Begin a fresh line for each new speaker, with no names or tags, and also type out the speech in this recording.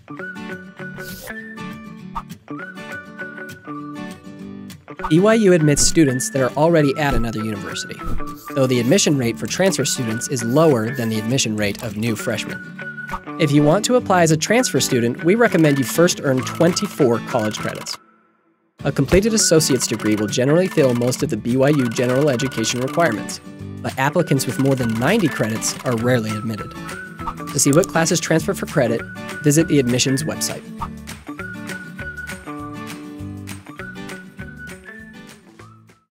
BYU admits students that are already at another university, though the admission rate for transfer students is lower than the admission rate of new freshmen. If you want to apply as a transfer student, we recommend you first earn 24 college credits. A completed associate's degree will generally fill most of the BYU general education requirements, but applicants with more than 90 credits are rarely admitted. To see what classes transfer for credit, visit the admissions website.